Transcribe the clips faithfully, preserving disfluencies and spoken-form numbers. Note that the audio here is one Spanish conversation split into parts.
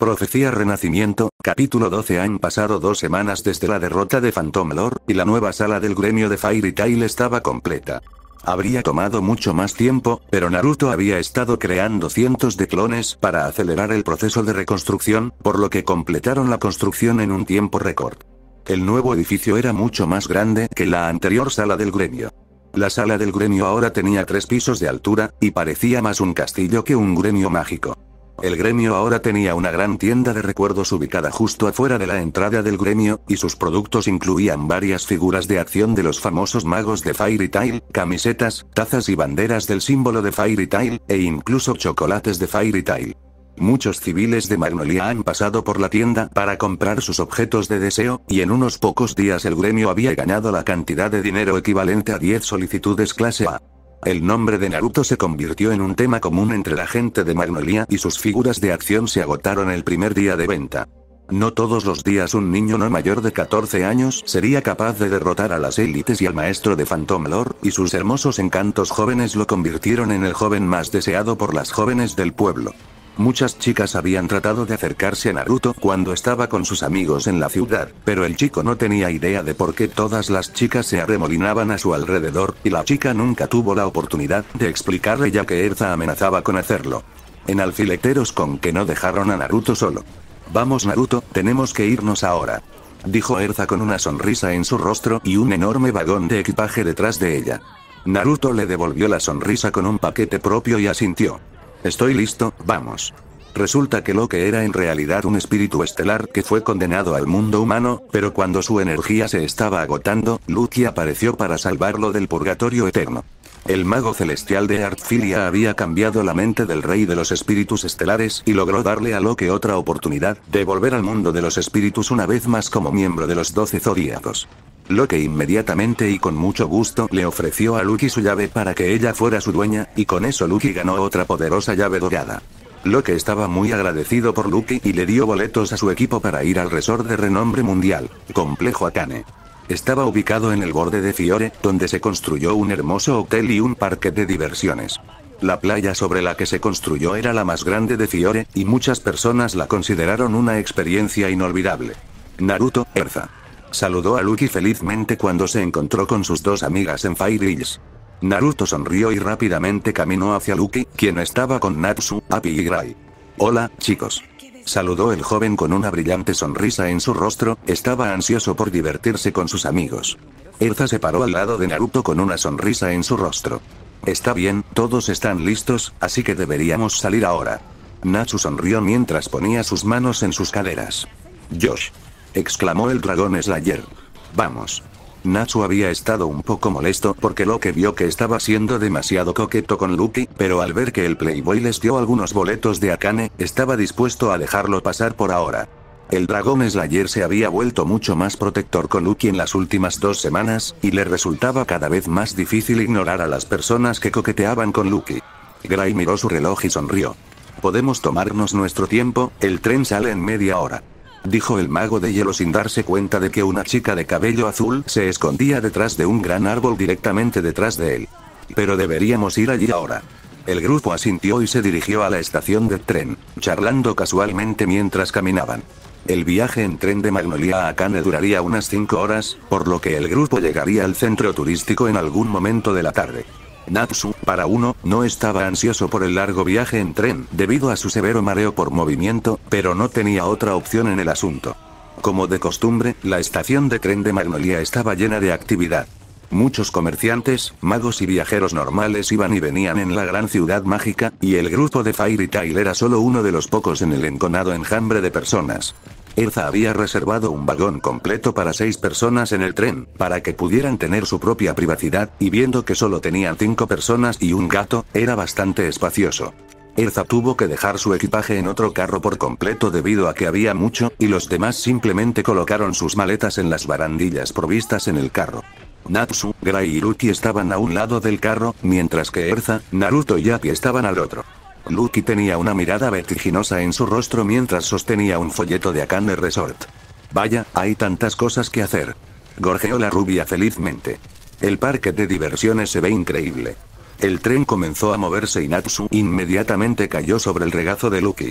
Profecía Renacimiento, capítulo doce. Han pasado dos semanas desde la derrota de Phantom Lord, y la nueva sala del gremio de Fairy Tail estaba completa. Habría tomado mucho más tiempo, pero Naruto había estado creando cientos de clones para acelerar el proceso de reconstrucción, por lo que completaron la construcción en un tiempo récord. El nuevo edificio era mucho más grande que la anterior sala del gremio. La sala del gremio ahora tenía tres pisos de altura, y parecía más un castillo que un gremio mágico. El gremio ahora tenía una gran tienda de recuerdos ubicada justo afuera de la entrada del gremio, y sus productos incluían varias figuras de acción de los famosos magos de Fairy Tail, camisetas, tazas y banderas del símbolo de Fairy Tail, e incluso chocolates de Fairy Tail. Muchos civiles de Magnolia han pasado por la tienda para comprar sus objetos de deseo, y en unos pocos días el gremio había ganado la cantidad de dinero equivalente a diez solicitudes clase A. El nombre de Naruto se convirtió en un tema común entre la gente de Magnolia y sus figuras de acción se agotaron el primer día de venta. No todos los días un niño no mayor de catorce años sería capaz de derrotar a las élites y al maestro de Phantom Lord, y sus hermosos encantos jóvenes lo convirtieron en el joven más deseado por las jóvenes del pueblo. Muchas chicas habían tratado de acercarse a Naruto cuando estaba con sus amigos en la ciudad, pero el chico no tenía idea de por qué todas las chicas se arremolinaban a su alrededor, y la chica nunca tuvo la oportunidad de explicarle ya que Erza amenazaba con hacerlo. En alfileteros con que no dejaron a Naruto solo. «Vamos Naruto, tenemos que irnos ahora», dijo Erza con una sonrisa en su rostro y un enorme vagón de equipaje detrás de ella. Naruto le devolvió la sonrisa con un paquete propio y asintió. «Estoy listo, vamos». Resulta que Locke era en realidad un espíritu estelar que fue condenado al mundo humano, pero cuando su energía se estaba agotando, Lucky apareció para salvarlo del purgatorio eterno. El mago celestial de Artfilia había cambiado la mente del rey de los espíritus estelares y logró darle a Locke otra oportunidad de volver al mundo de los espíritus una vez más como miembro de los doce zodíacos. Locke inmediatamente y con mucho gusto le ofreció a Lucky su llave para que ella fuera su dueña, y con eso Lucky ganó otra poderosa llave dorada. Locke estaba muy agradecido por Lucky y le dio boletos a su equipo para ir al resort de renombre mundial, Complejo Akane. Estaba ubicado en el borde de Fiore, donde se construyó un hermoso hotel y un parque de diversiones. La playa sobre la que se construyó era la más grande de Fiore, y muchas personas la consideraron una experiencia inolvidable. Naruto, Erza. Saludó a Lucky felizmente cuando se encontró con sus dos amigas en Fire Hills. Naruto sonrió y rápidamente caminó hacia Lucky, quien estaba con Natsu, Api y Gray. «Hola, chicos». Saludó el joven con una brillante sonrisa en su rostro, estaba ansioso por divertirse con sus amigos. Erza se paró al lado de Naruto con una sonrisa en su rostro. «Está bien, todos están listos, así que deberíamos salir ahora». Natsu sonrió mientras ponía sus manos en sus caderas. «Josh», exclamó el dragón Slayer. «Vamos». Natsu había estado un poco molesto porque Locke vio que estaba siendo demasiado coqueto con Lucky, pero al ver que el Playboy les dio algunos boletos de Akane, estaba dispuesto a dejarlo pasar por ahora. El dragón Slayer se había vuelto mucho más protector con Lucky en las últimas dos semanas, y le resultaba cada vez más difícil ignorar a las personas que coqueteaban con Lucky. Gray miró su reloj y sonrió. «Podemos tomarnos nuestro tiempo, el tren sale en media hora», dijo el mago de hielo sin darse cuenta de que una chica de cabello azul se escondía detrás de un gran árbol directamente detrás de él. «Pero deberíamos ir allí ahora». El grupo asintió y se dirigió a la estación de tren, charlando casualmente mientras caminaban. El viaje en tren de Magnolia a Akane duraría unas cinco horas, por lo que el grupo llegaría al centro turístico en algún momento de la tarde. Natsu, para uno, no estaba ansioso por el largo viaje en tren, debido a su severo mareo por movimiento, pero no tenía otra opción en el asunto. Como de costumbre, la estación de tren de Magnolia estaba llena de actividad. Muchos comerciantes, magos y viajeros normales iban y venían en la gran ciudad mágica, y el grupo de Fairy Tail era solo uno de los pocos en el enconado enjambre de personas. Erza había reservado un vagón completo para seis personas en el tren, para que pudieran tener su propia privacidad, y viendo que solo tenían cinco personas y un gato, era bastante espacioso. Erza tuvo que dejar su equipaje en otro carro por completo debido a que había mucho, y los demás simplemente colocaron sus maletas en las barandillas provistas en el carro. Natsu, Gray y Lucky estaban a un lado del carro, mientras que Erza, Naruto y Api estaban al otro. Lucky tenía una mirada vertiginosa en su rostro mientras sostenía un folleto de Akane Resort. «Vaya, hay tantas cosas que hacer», gorjeó la rubia felizmente. «El parque de diversiones se ve increíble». El tren comenzó a moverse y Natsu inmediatamente cayó sobre el regazo de Lucky.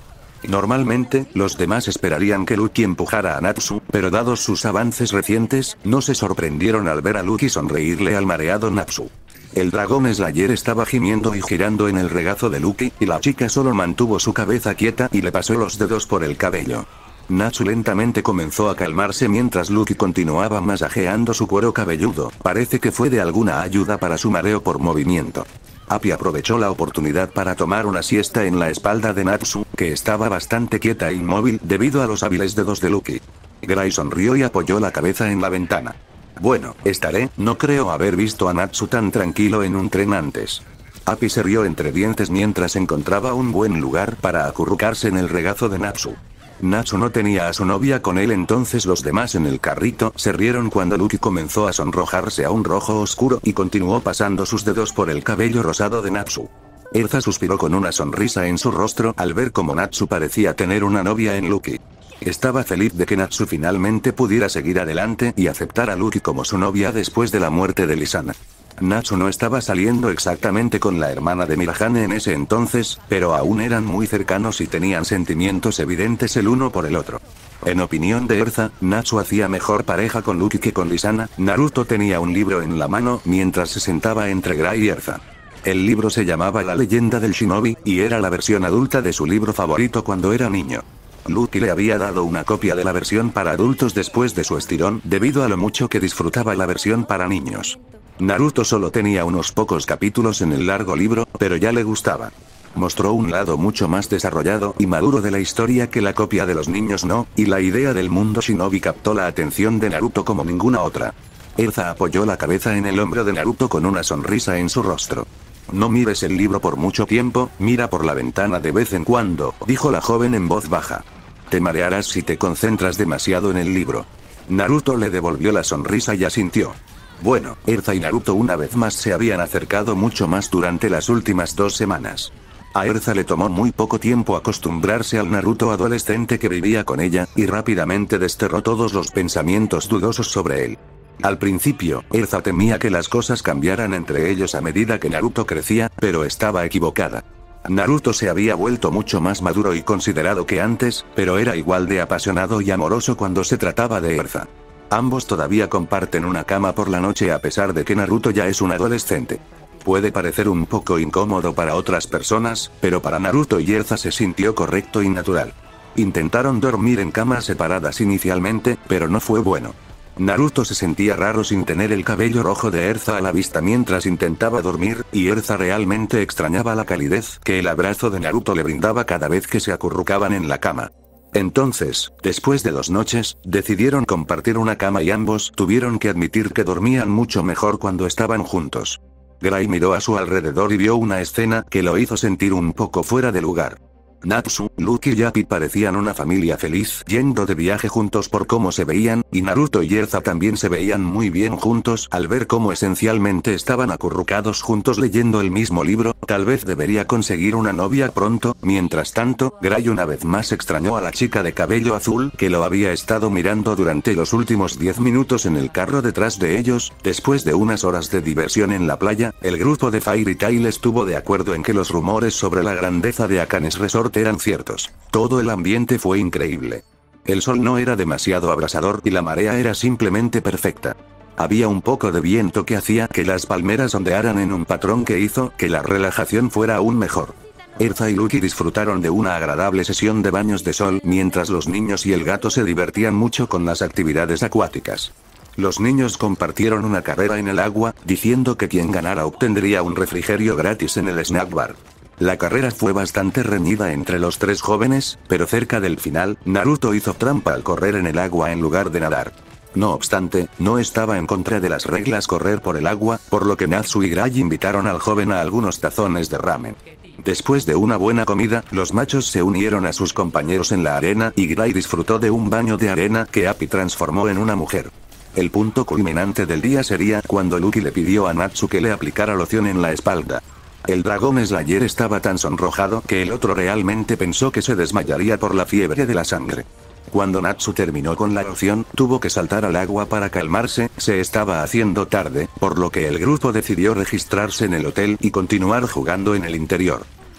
Normalmente, los demás esperarían que Lucky empujara a Natsu, pero dados sus avances recientes, no se sorprendieron al ver a Lucky sonreírle al mareado Natsu. El dragón Slayer estaba gimiendo y girando en el regazo de Lucky, y la chica solo mantuvo su cabeza quieta y le pasó los dedos por el cabello. Natsu lentamente comenzó a calmarse mientras Lucky continuaba masajeando su cuero cabelludo, parece que fue de alguna ayuda para su mareo por movimiento. Appy aprovechó la oportunidad para tomar una siesta en la espalda de Natsu, que estaba bastante quieta e inmóvil debido a los hábiles dedos de Lucky. Gray sonrió y apoyó la cabeza en la ventana. Bueno, estaré, no creo haber visto a Natsu tan tranquilo en un tren antes. Appy se rió entre dientes mientras encontraba un buen lugar para acurrucarse en el regazo de Natsu. Natsu no tenía a su novia con él, entonces los demás en el carrito se rieron cuando Lucky comenzó a sonrojarse a un rojo oscuro y continuó pasando sus dedos por el cabello rosado de Natsu. Erza suspiró con una sonrisa en su rostro al ver cómo Natsu parecía tener una novia en Lucky. Estaba feliz de que Natsu finalmente pudiera seguir adelante y aceptar a Lucky como su novia después de la muerte de Lisana. Natsu no estaba saliendo exactamente con la hermana de Mirahane en ese entonces, pero aún eran muy cercanos y tenían sentimientos evidentes el uno por el otro. En opinión de Erza, Natsu hacía mejor pareja con Lucky que con Lisana. Naruto tenía un libro en la mano mientras se sentaba entre Gray y Erza. El libro se llamaba La leyenda del Shinobi, y era la versión adulta de su libro favorito cuando era niño. Lucky le había dado una copia de la versión para adultos después de su estirón, debido a lo mucho que disfrutaba la versión para niños. Naruto solo tenía unos pocos capítulos en el largo libro, pero ya le gustaba. Mostró un lado mucho más desarrollado y maduro de la historia que la copia de los niños no, y la idea del mundo shinobi captó la atención de Naruto como ninguna otra. Erza apoyó la cabeza en el hombro de Naruto con una sonrisa en su rostro. No mires el libro por mucho tiempo, mira por la ventana de vez en cuando, dijo la joven en voz baja. Te marearás si te concentras demasiado en el libro. Naruto le devolvió la sonrisa y asintió. Bueno, Erza y Naruto una vez más se habían acercado mucho más durante las últimas dos semanas. A Erza le tomó muy poco tiempo acostumbrarse al Naruto adolescente que vivía con ella, y rápidamente desterró todos los pensamientos dudosos sobre él. Al principio, Erza temía que las cosas cambiaran entre ellos a medida que Naruto crecía, pero estaba equivocada. Naruto se había vuelto mucho más maduro y considerado que antes, pero era igual de apasionado y amoroso cuando se trataba de Erza. Ambos todavía comparten una cama por la noche a pesar de que Naruto ya es un adolescente. Puede parecer un poco incómodo para otras personas, pero para Naruto y Erza se sintió correcto y natural. Intentaron dormir en camas separadas inicialmente, pero no fue bueno. Naruto se sentía raro sin tener el cabello rojo de Erza a la vista mientras intentaba dormir, y Erza realmente extrañaba la calidez que el abrazo de Naruto le brindaba cada vez que se acurrucaban en la cama. Entonces, después de dos noches, decidieron compartir una cama y ambos tuvieron que admitir que dormían mucho mejor cuando estaban juntos. Gray miró a su alrededor y vio una escena que lo hizo sentir un poco fuera de lugar. Natsu, Lucky y Appy parecían una familia feliz yendo de viaje juntos por cómo se veían, y Naruto y Erza también se veían muy bien juntos al ver cómo esencialmente estaban acurrucados juntos leyendo el mismo libro. Tal vez debería conseguir una novia pronto. Mientras tanto, Gray una vez más extrañó a la chica de cabello azul que lo había estado mirando durante los últimos diez minutos en el carro detrás de ellos. Después de unas horas de diversión en la playa, el grupo de Fairy Tail estuvo de acuerdo en que los rumores sobre la grandeza de Akane's Resort eran ciertos. Todo el ambiente fue increíble. El sol no era demasiado abrasador y la marea era simplemente perfecta. Había un poco de viento que hacía que las palmeras ondearan en un patrón que hizo que la relajación fuera aún mejor. Erza y Lucky disfrutaron de una agradable sesión de baños de sol mientras los niños y el gato se divertían mucho con las actividades acuáticas. Los niños compartieron una carrera en el agua, diciendo que quien ganara obtendría un refrigerio gratis en el snack bar. La carrera fue bastante reñida entre los tres jóvenes, pero cerca del final, Naruto hizo trampa al correr en el agua en lugar de nadar. No obstante, no estaba en contra de las reglas correr por el agua, por lo que Natsu y Gray invitaron al joven a algunos tazones de ramen. Después de una buena comida, los machos se unieron a sus compañeros en la arena y Gray disfrutó de un baño de arena que Appy transformó en una mujer. El punto culminante del día sería cuando Lucky le pidió a Natsu que le aplicara loción en la espalda. El dragón Slayer estaba tan sonrojado que el otro realmente pensó que se desmayaría por la fiebre de la sangre. Cuando Natsu terminó con la loción, tuvo que saltar al agua para calmarse. Se estaba haciendo tarde, por lo que el grupo decidió registrarse en el hotel y continuar jugando en el interior.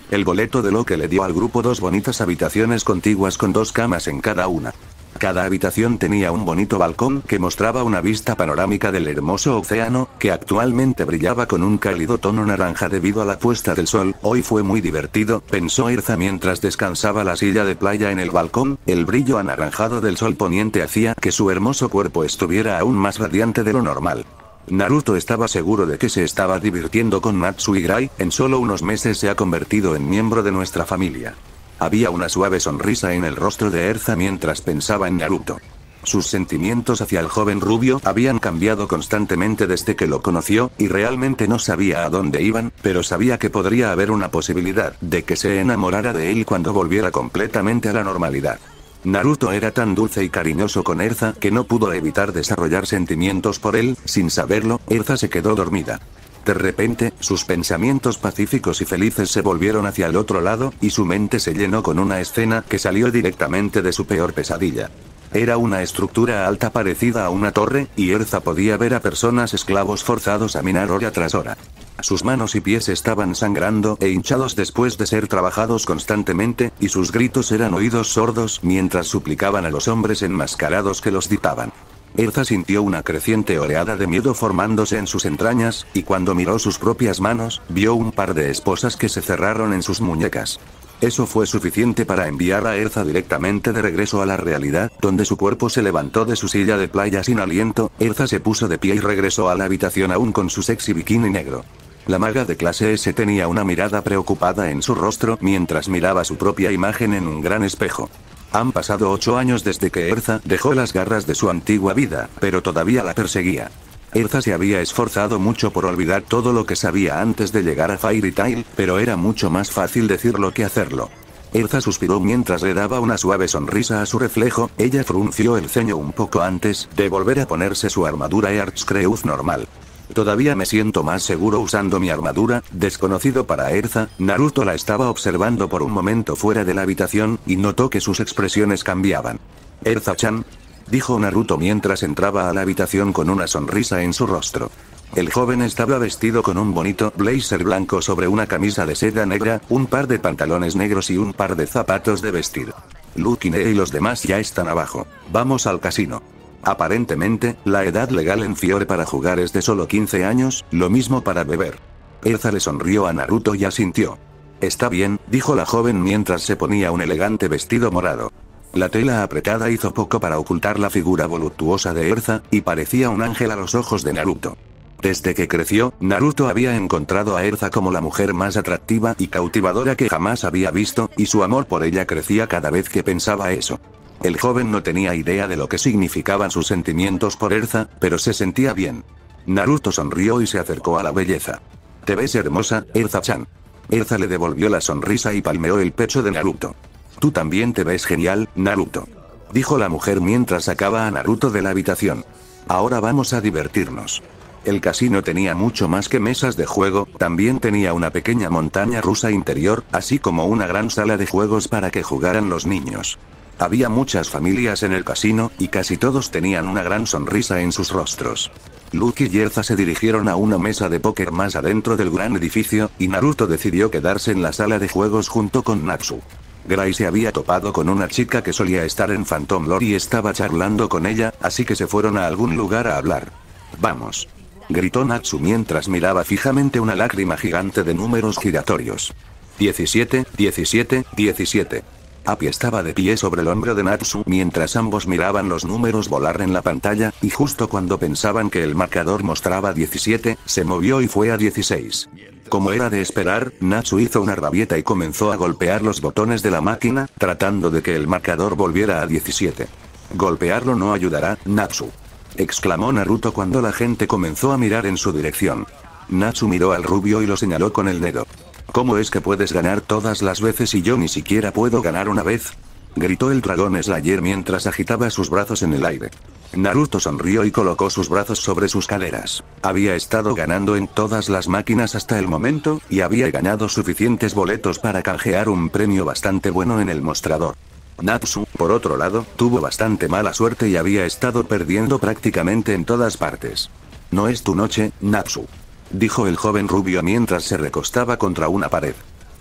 El boleto de Locke le dio al grupo dos bonitas habitaciones contiguas con dos camas en cada una. Cada habitación tenía un bonito balcón que mostraba una vista panorámica del hermoso océano, que actualmente brillaba con un cálido tono naranja debido a la puesta del sol. Hoy fue muy divertido, pensó Erza mientras descansaba la silla de playa en el balcón. El brillo anaranjado del sol poniente hacía que su hermoso cuerpo estuviera aún más radiante de lo normal. Naruto estaba seguro de que se estaba divirtiendo con Natsu y Gray. En solo unos meses se ha convertido en miembro de nuestra familia. Había una suave sonrisa en el rostro de Erza mientras pensaba en Naruto. Sus sentimientos hacia el joven rubio habían cambiado constantemente desde que lo conoció, y realmente no sabía a dónde iban, pero sabía que podría haber una posibilidad de que se enamorara de él cuando volviera completamente a la normalidad. Naruto era tan dulce y cariñoso con Erza que no pudo evitar desarrollar sentimientos por él. Sin saberlo, Erza se quedó dormida. De repente, sus pensamientos pacíficos y felices se volvieron hacia el otro lado, y su mente se llenó con una escena que salió directamente de su peor pesadilla. Era una estructura alta parecida a una torre, y Erza podía ver a personas esclavos forzados a minar hora tras hora. Sus manos y pies estaban sangrando e hinchados después de ser trabajados constantemente, y sus gritos eran oídos sordos mientras suplicaban a los hombres enmascarados que los dictaban. Erza sintió una creciente oleada de miedo formándose en sus entrañas, y cuando miró sus propias manos, vio un par de esposas que se cerraron en sus muñecas. Eso fue suficiente para enviar a Erza directamente de regreso a la realidad, donde su cuerpo se levantó de su silla de playa sin aliento. Erza se puso de pie y regresó a la habitación aún con su sexy bikini negro. La maga de clase ese tenía una mirada preocupada en su rostro mientras miraba su propia imagen en un gran espejo. Han pasado ocho años desde que Erza dejó las garras de su antigua vida, pero todavía la perseguía. Erza se había esforzado mucho por olvidar todo lo que sabía antes de llegar a Fairy Tail, pero era mucho más fácil decirlo que hacerlo. Erza suspiró mientras le daba una suave sonrisa a su reflejo. Ella frunció el ceño un poco antes de volver a ponerse su armadura Earthcreuz normal. Todavía me siento más seguro usando mi armadura. Desconocido para Erza, Naruto la estaba observando por un momento fuera de la habitación, y notó que sus expresiones cambiaban. Erza-chan, dijo Naruto mientras entraba a la habitación con una sonrisa en su rostro. El joven estaba vestido con un bonito blazer blanco sobre una camisa de seda negra, un par de pantalones negros y un par de zapatos de vestir. Luke y los demás ya están abajo. Vamos al casino. Aparentemente, la edad legal en Fiore para jugar es de solo quince años, lo mismo para beber. Erza le sonrió a Naruto y asintió. Está bien, dijo la joven mientras se ponía un elegante vestido morado. La tela apretada hizo poco para ocultar la figura voluptuosa de Erza, y parecía un ángel a los ojos de Naruto. Desde que creció, Naruto había encontrado a Erza como la mujer más atractiva y cautivadora que jamás había visto, y su amor por ella crecía cada vez que pensaba eso. El joven no tenía idea de lo que significaban sus sentimientos por Erza, pero se sentía bien. Naruto sonrió y se acercó a la belleza. Te ves hermosa, Erza-chan. Erza le devolvió la sonrisa y palmeó el pecho de Naruto. Tú también te ves genial, Naruto, dijo la mujer mientras sacaba a Naruto de la habitación. Ahora vamos a divertirnos. El casino tenía mucho más que mesas de juego, también tenía una pequeña montaña rusa interior, así como una gran sala de juegos para que jugaran los niños. Había muchas familias en el casino, y casi todos tenían una gran sonrisa en sus rostros. Luke y Erza se dirigieron a una mesa de póker más adentro del gran edificio, y Naruto decidió quedarse en la sala de juegos junto con Natsu. Gray se había topado con una chica que solía estar en Phantom Lord y estaba charlando con ella, así que se fueron a algún lugar a hablar. Vamos, gritó Natsu mientras miraba fijamente una lágrima gigante de números giratorios. diecisiete, diecisiete, diecisiete. Appy estaba de pie sobre el hombro de Natsu mientras ambos miraban los números volar en la pantalla, y justo cuando pensaban que el marcador mostraba diecisiete, se movió y fue a dieciséis. Como era de esperar, Natsu hizo una rabieta y comenzó a golpear los botones de la máquina, tratando de que el marcador volviera a diecisiete. Golpearlo no ayudará, Natsu, exclamó Naruto cuando la gente comenzó a mirar en su dirección. Natsu miró al rubio y lo señaló con el dedo. ¿Cómo es que puedes ganar todas las veces y yo ni siquiera puedo ganar una vez?, gritó el dragón Slayer mientras agitaba sus brazos en el aire. Naruto sonrió y colocó sus brazos sobre sus caderas. Había estado ganando en todas las máquinas hasta el momento, y había ganado suficientes boletos para canjear un premio bastante bueno en el mostrador. Natsu, por otro lado, tuvo bastante mala suerte y había estado perdiendo prácticamente en todas partes. No es tu noche, Natsu, dijo el joven rubio mientras se recostaba contra una pared.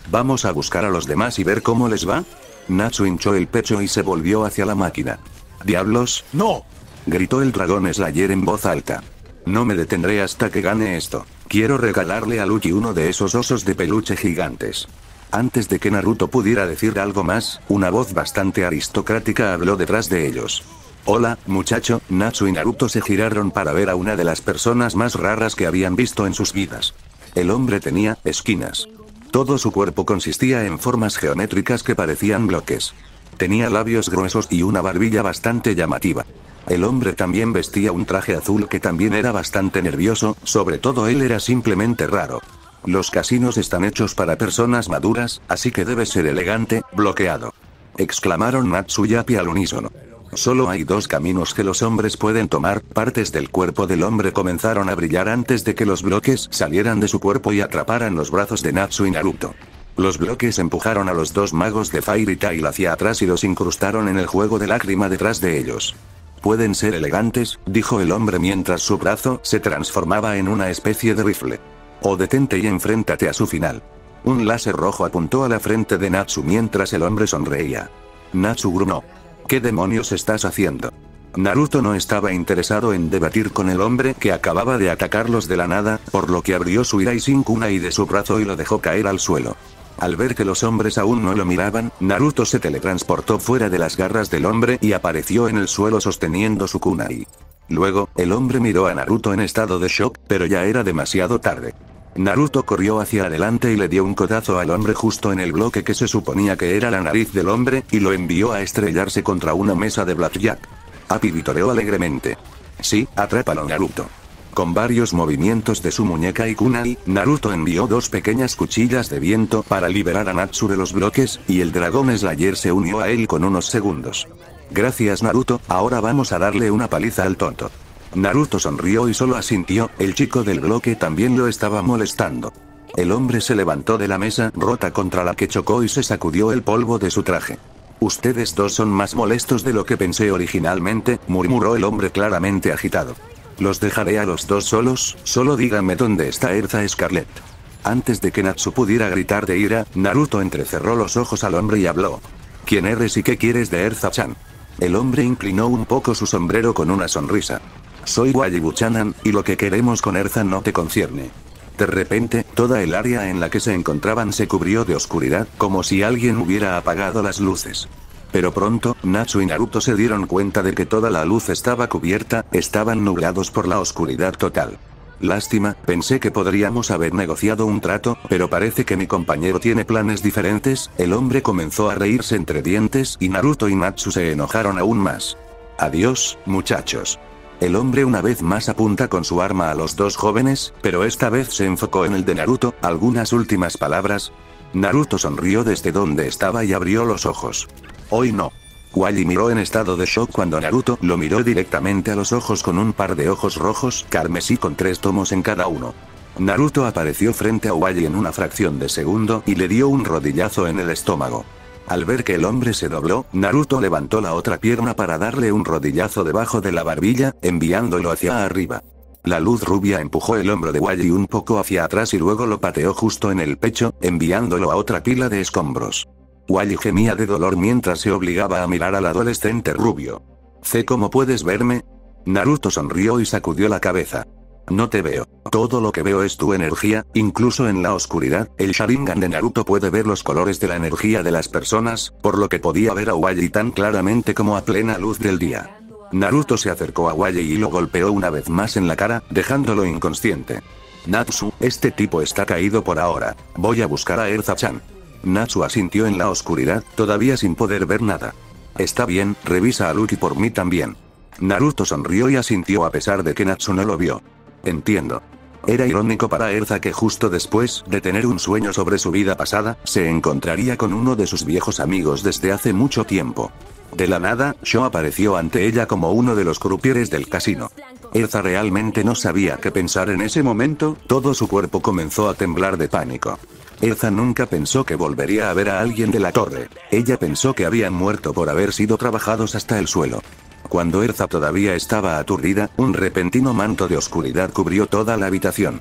¿Vamos a buscar a los demás y ver cómo les va? Natsu hinchó el pecho y se volvió hacia la máquina. ¡Diablos! ¡No! Gritó el dragón Slayer en voz alta. No me detendré hasta que gane esto. Quiero regalarle a Lucky uno de esos osos de peluche gigantes. Antes de que Naruto pudiera decir algo más, una voz bastante aristocrática habló detrás de ellos. Hola, muchacho. Natsu y Naruto se giraron para ver a una de las personas más raras que habían visto en sus vidas. El hombre tenía esquinas. Todo su cuerpo consistía en formas geométricas que parecían bloques. Tenía labios gruesos y una barbilla bastante llamativa. El hombre también vestía un traje azul que también era bastante nervioso, sobre todo él era simplemente raro. Los casinos están hechos para personas maduras, así que debe ser elegante, bloqueado. Exclamaron Natsu y Appi al unísono. Solo hay dos caminos que los hombres pueden tomar, partes del cuerpo del hombre comenzaron a brillar antes de que los bloques salieran de su cuerpo y atraparan los brazos de Natsu y Naruto. Los bloques empujaron a los dos magos de Fairy Tail hacia atrás y los incrustaron en el juego de lágrima detrás de ellos. Pueden ser elegantes, dijo el hombre mientras su brazo se transformaba en una especie de rifle. O detente y enfréntate a su final. Un láser rojo apuntó a la frente de Natsu mientras el hombre sonreía. Natsu gruñó. ¿Qué demonios estás haciendo? Naruto no estaba interesado en debatir con el hombre que acababa de atacarlos de la nada, por lo que abrió su Iraisen Kunai de su brazo y lo dejó caer al suelo. Al ver que los hombres aún no lo miraban, Naruto se teletransportó fuera de las garras del hombre y apareció en el suelo sosteniendo su kunai. Luego, el hombre miró a Naruto en estado de shock, pero ya era demasiado tarde. Naruto corrió hacia adelante y le dio un codazo al hombre justo en el bloque que se suponía que era la nariz del hombre, y lo envió a estrellarse contra una mesa de blackjack. Appi vitoreó alegremente. Sí, atrápalo Naruto. Con varios movimientos de su muñeca y kunai, Naruto envió dos pequeñas cuchillas de viento para liberar a Natsu de los bloques, y el dragón Slayer se unió a él con unos segundos. Gracias Naruto, ahora vamos a darle una paliza al tonto. Naruto sonrió y solo asintió, el chico del bloque también lo estaba molestando. El hombre se levantó de la mesa rota contra la que chocó y se sacudió el polvo de su traje. Ustedes dos son más molestos de lo que pensé originalmente, murmuró el hombre claramente agitado. Los dejaré a los dos solos, solo díganme dónde está Erza Scarlet. Antes de que Natsu pudiera gritar de ira, Naruto entrecerró los ojos al hombre y habló. ¿Quién eres y qué quieres de Erza-chan? El hombre inclinó un poco su sombrero con una sonrisa. Soy Wally Buchanan, y lo que queremos con Erza no te concierne. De repente, toda el área en la que se encontraban se cubrió de oscuridad, como si alguien hubiera apagado las luces. Pero pronto, Natsu y Naruto se dieron cuenta de que toda la luz estaba cubierta, estaban nublados por la oscuridad total. Lástima, pensé que podríamos haber negociado un trato, pero parece que mi compañero tiene planes diferentes. El hombre comenzó a reírse entre dientes y Naruto y Natsu se enojaron aún más. Adiós, muchachos. El hombre una vez más apunta con su arma a los dos jóvenes, pero esta vez se enfocó en el de Naruto. ¿Algunas últimas palabras? Naruto sonrió desde donde estaba y abrió los ojos. Hoy no. Wally miró en estado de shock cuando Naruto lo miró directamente a los ojos con un par de ojos rojos carmesí con tres tomos en cada uno. Naruto apareció frente a Wally en una fracción de segundo y le dio un rodillazo en el estómago. Al ver que el hombre se dobló, Naruto levantó la otra pierna para darle un rodillazo debajo de la barbilla, enviándolo hacia arriba. La luz rubia empujó el hombro de Wally un poco hacia atrás y luego lo pateó justo en el pecho, enviándolo a otra pila de escombros. Wally gemía de dolor mientras se obligaba a mirar al adolescente rubio. ¿Sé cómo puedes verme? Naruto sonrió y sacudió la cabeza. No te veo. Todo lo que veo es tu energía, incluso en la oscuridad. El Sharingan de Naruto puede ver los colores de la energía de las personas, por lo que podía ver a Wally tan claramente como a plena luz del día. Naruto se acercó a Wally y lo golpeó una vez más en la cara, dejándolo inconsciente. Natsu, este tipo está caído por ahora. Voy a buscar a Erza-chan. Natsu asintió en la oscuridad, todavía sin poder ver nada. Está bien, revisa a Lucky por mí también. Naruto sonrió y asintió a pesar de que Natsu no lo vio. Entiendo. Era irónico para Erza que justo después de tener un sueño sobre su vida pasada, se encontraría con uno de sus viejos amigos desde hace mucho tiempo. De la nada, Sho apareció ante ella como uno de los crupieres del casino. Erza realmente no sabía qué pensar en ese momento, todo su cuerpo comenzó a temblar de pánico. Erza nunca pensó que volvería a ver a alguien de la torre. Ella pensó que habían muerto por haber sido trabajados hasta el suelo. Cuando Erza todavía estaba aturdida, un repentino manto de oscuridad cubrió toda la habitación.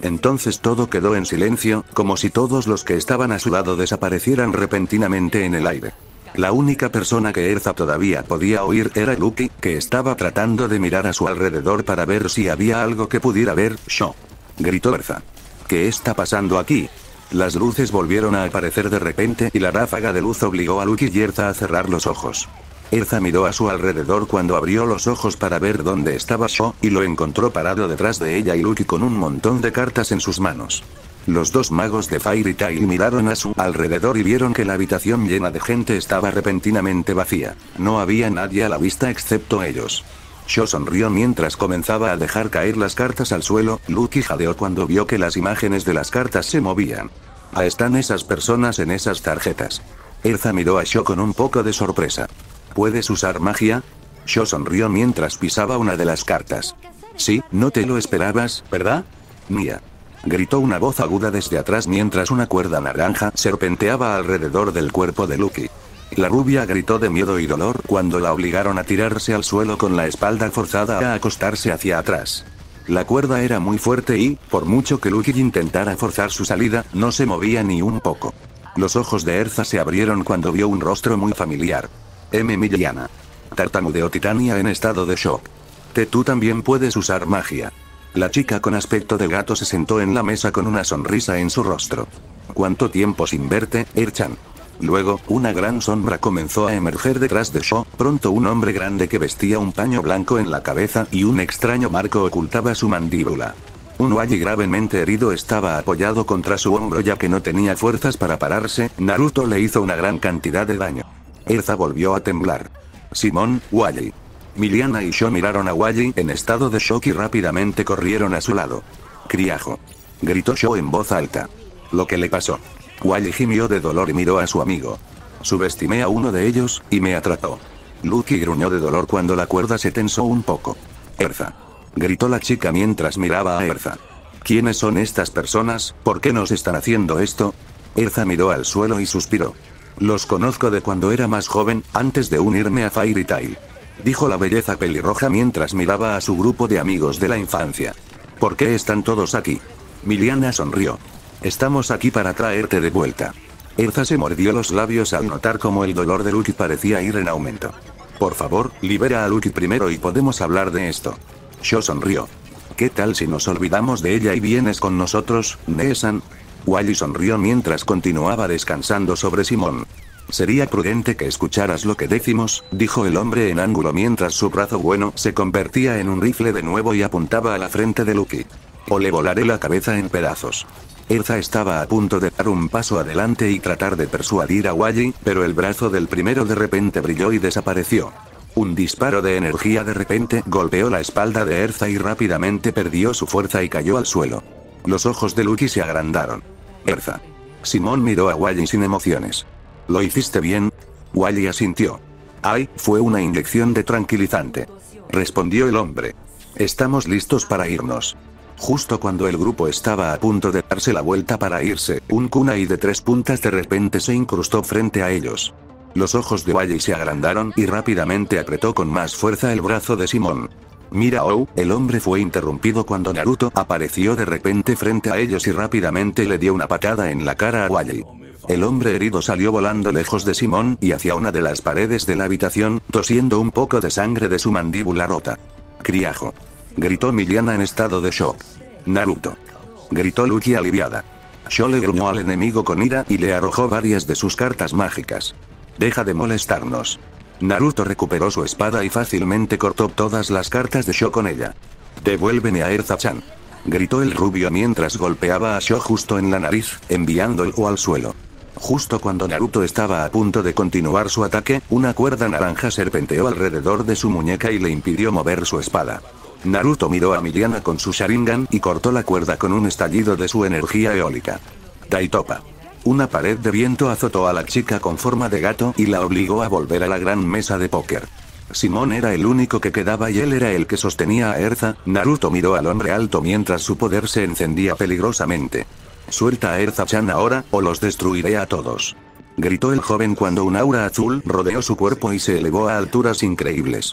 Entonces todo quedó en silencio, como si todos los que estaban a su lado desaparecieran repentinamente en el aire. La única persona que Erza todavía podía oír era Lucky, que estaba tratando de mirar a su alrededor para ver si había algo que pudiera ver. «Sho», gritó Erza. «¿Qué está pasando aquí?». Las luces volvieron a aparecer de repente y la ráfaga de luz obligó a Lucky y Erza a cerrar los ojos. Erza miró a su alrededor cuando abrió los ojos para ver dónde estaba Sho, y lo encontró parado detrás de ella y Lucky con un montón de cartas en sus manos. Los dos magos de Fairy Tail miraron a su alrededor y vieron que la habitación llena de gente estaba repentinamente vacía. No había nadie a la vista excepto ellos. Sho sonrió mientras comenzaba a dejar caer las cartas al suelo. Lucky jadeó cuando vio que las imágenes de las cartas se movían. «Ah, están esas personas en esas tarjetas». Erza miró a Sho con un poco de sorpresa. ¿Puedes usar magia? Sho sonrió mientras pisaba una de las cartas. Sí, no te lo esperabas, ¿verdad? Mía. Gritó una voz aguda desde atrás mientras una cuerda naranja serpenteaba alrededor del cuerpo de Lucky. La rubia gritó de miedo y dolor cuando la obligaron a tirarse al suelo con la espalda forzada a acostarse hacia atrás. La cuerda era muy fuerte y, por mucho que Lucky intentara forzar su salida, no se movía ni un poco. Los ojos de Erza se abrieron cuando vio un rostro muy familiar. M. Miliana. Tartamudeó Titania en estado de shock. Te tú también puedes usar magia. La chica con aspecto de gato se sentó en la mesa con una sonrisa en su rostro. ¿Cuánto tiempo sin verte, Er-chan? Luego, una gran sombra comenzó a emerger detrás de Sho. Pronto un hombre grande que vestía un paño blanco en la cabeza y un extraño marco ocultaba su mandíbula. Un Wally gravemente herido estaba apoyado contra su hombro ya que no tenía fuerzas para pararse. Naruto le hizo una gran cantidad de daño. Erza volvió a temblar. Simón, Wally. Miliana y Sho miraron a Wally en estado de shock y rápidamente corrieron a su lado. «Criajo», gritó Sho en voz alta. «¿Lo que le pasó?». Wally gimió de dolor y miró a su amigo. «Subestimé a uno de ellos, y me atrapó». Lucky gruñó de dolor cuando la cuerda se tensó un poco. «Erza», gritó la chica mientras miraba a Erza. «¿Quiénes son estas personas? ¿Por qué nos están haciendo esto?». Erza miró al suelo y suspiró. «Los conozco de cuando era más joven, antes de unirme a Fairy Tail», dijo la belleza pelirroja mientras miraba a su grupo de amigos de la infancia. «¿Por qué están todos aquí?». Miliana sonrió. «Estamos aquí para traerte de vuelta». Erza se mordió los labios al notar cómo el dolor de Lucky parecía ir en aumento. «Por favor, libera a Lucky primero y podemos hablar de esto». Sho sonrió. «¿Qué tal si nos olvidamos de ella y vienes con nosotros, Nee-san?». Wally sonrió mientras continuaba descansando sobre Simón. «Sería prudente que escucharas lo que decimos», dijo el hombre en ángulo mientras su brazo bueno se convertía en un rifle de nuevo y apuntaba a la frente de Lucky. «O le volaré la cabeza en pedazos». Erza estaba a punto de dar un paso adelante y tratar de persuadir a Wally, pero el brazo del primero de repente brilló y desapareció. Un disparo de energía de repente golpeó la espalda de Erza y rápidamente perdió su fuerza y cayó al suelo. Los ojos de Lucky se agrandaron. «Erza». Simón miró a Wally sin emociones. «¿Lo hiciste bien?». Wally asintió. «Ay, fue una inyección de tranquilizante», respondió el hombre. «Estamos listos para irnos». Justo cuando el grupo estaba a punto de darse la vuelta para irse, un kunai de tres puntas de repente se incrustó frente a ellos. Los ojos de Wally se agrandaron y rápidamente apretó con más fuerza el brazo de Simón. «Mira, oh», el hombre fue interrumpido cuando Naruto apareció de repente frente a ellos y rápidamente le dio una patada en la cara a Wally. El hombre herido salió volando lejos de Simón y hacia una de las paredes de la habitación, tosiendo un poco de sangre de su mandíbula rota. «Criajo», gritó Miliana en estado de shock. «Naruto», gritó Lucky aliviada. Sho le gruñó al enemigo con ira y le arrojó varias de sus cartas mágicas. «Deja de molestarnos». Naruto recuperó su espada y fácilmente cortó todas las cartas de Sho con ella. «Devuélveme a Erza-chan», gritó el rubio mientras golpeaba a Sho justo en la nariz, enviándolo al suelo. Justo cuando Naruto estaba a punto de continuar su ataque, una cuerda naranja serpenteó alrededor de su muñeca y le impidió mover su espada. Naruto miró a Miliana con su Sharingan y cortó la cuerda con un estallido de su energía eólica. Daitopa. Una pared de viento azotó a la chica con forma de gato y la obligó a volver a la gran mesa de póker. Simón era el único que quedaba y él era el que sostenía a Erza. Naruto miró al hombre alto mientras su poder se encendía peligrosamente. «Suelta a Erza-chan ahora, o los destruiré a todos», gritó el joven cuando un aura azul rodeó su cuerpo y se elevó a alturas increíbles.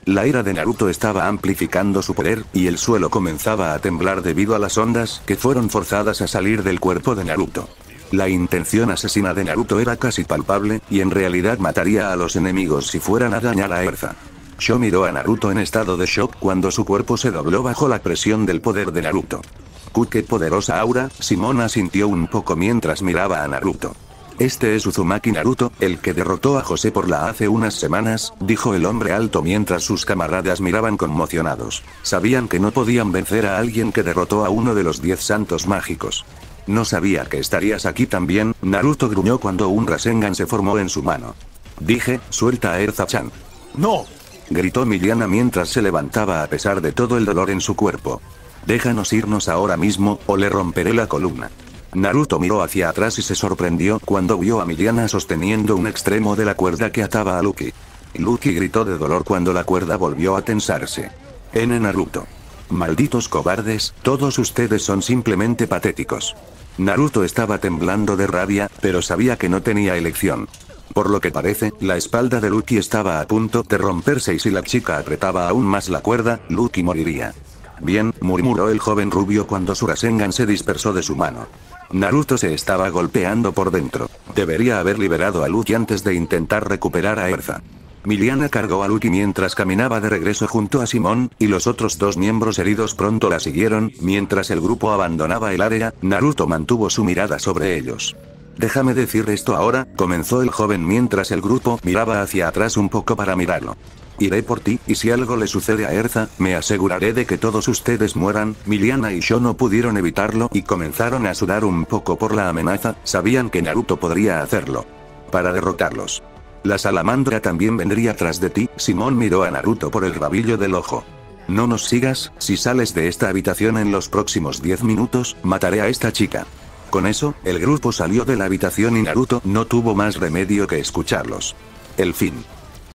La ira de Naruto estaba amplificando su poder, y el suelo comenzaba a temblar debido a las ondas que fueron forzadas a salir del cuerpo de Naruto. La intención asesina de Naruto era casi palpable, y en realidad mataría a los enemigos si fueran a dañar a Erza. Sho miró a Naruto en estado de shock cuando su cuerpo se dobló bajo la presión del poder de Naruto. ¡Ku, qué poderosa aura! Simón asintió un poco mientras miraba a Naruto. Este es Uzumaki Naruto, el que derrotó a José por la hace unas semanas, dijo el hombre alto mientras sus camaradas miraban conmocionados. Sabían que no podían vencer a alguien que derrotó a uno de los diez santos mágicos. No sabía que estarías aquí también, Naruto gruñó cuando un Rasengan se formó en su mano. Dije, suelta a Erza-chan. ¡No! Gritó Miliana mientras se levantaba a pesar de todo el dolor en su cuerpo. Déjanos irnos ahora mismo, o le romperé la columna. Naruto miró hacia atrás y se sorprendió cuando vio a Miliana sosteniendo un extremo de la cuerda que ataba a Lucky. Lucky gritó de dolor cuando la cuerda volvió a tensarse. N. Naruto. Malditos cobardes, todos ustedes son simplemente patéticos. Naruto estaba temblando de rabia, pero sabía que no tenía elección. Por lo que parece, la espalda de Lucky estaba a punto de romperse y si la chica apretaba aún más la cuerda, Lucky moriría. Bien, murmuró el joven rubio cuando su Rasengan se dispersó de su mano. Naruto se estaba golpeando por dentro. Debería haber liberado a Lucky antes de intentar recuperar a Erza. Miliana cargó a Lucky mientras caminaba de regreso junto a Simón, y los otros dos miembros heridos pronto la siguieron. Mientras el grupo abandonaba el área, Naruto mantuvo su mirada sobre ellos. Déjame decir esto ahora, comenzó el joven mientras el grupo miraba hacia atrás un poco para mirarlo. Iré por ti, y si algo le sucede a Erza, me aseguraré de que todos ustedes mueran. Miliana y Sho no pudieron evitarlo y comenzaron a sudar un poco por la amenaza, sabían que Naruto podría hacerlo. Para derrotarlos. La salamandra también vendría tras de ti, Simón miró a Naruto por el rabillo del ojo. No nos sigas, si sales de esta habitación en los próximos diez minutos, mataré a esta chica. Con eso, el grupo salió de la habitación y Naruto no tuvo más remedio que escucharlos. El fin.